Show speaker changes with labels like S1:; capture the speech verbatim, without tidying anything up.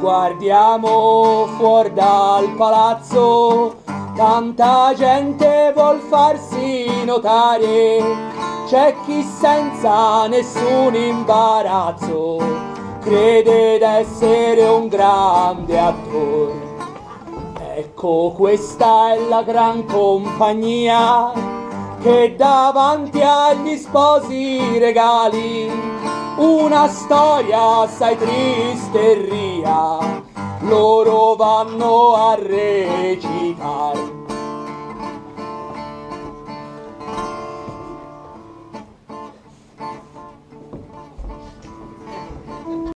S1: Guardiamo fuori dal palazzo, tanta gente vuol farsi notare, c'è chi senza nessun imbarazzo crede d'essere un grande attore. Ecco, questa è la gran compagnia che davanti agli sposi regali una storia assai triste e ria, loro vanno a recitare.